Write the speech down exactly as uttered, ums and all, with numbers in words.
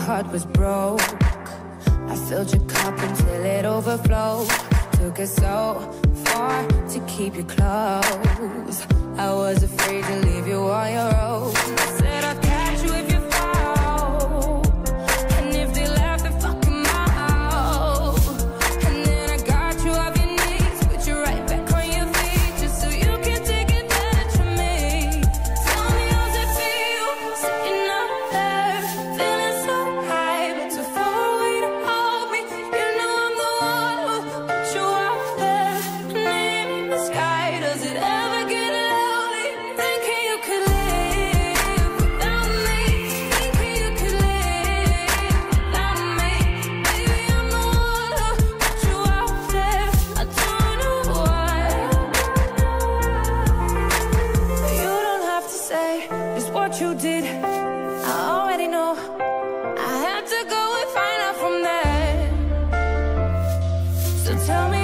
heart was broke. I filled your cup until it overflowed. Took it so far to keep you close. I was afraid to leave you on your own. I said I'd catch you if you fall, and if they laugh, then fuck 'em out. And then I got you off your knees, put you right back on your feet, just so you can take advantage of me. Tell me how's it feel, sitting up there, feeling so high, but too far away to hold me. You know I'm the one who put you out there, name in the sky. Does it ever get lonely? Thinking you could live without me, thinking you could live without me. Baby, I'm the one who put you out there. I don't know why. You don't have to say just what you did. I already know. I had to go and find out from there. So tell me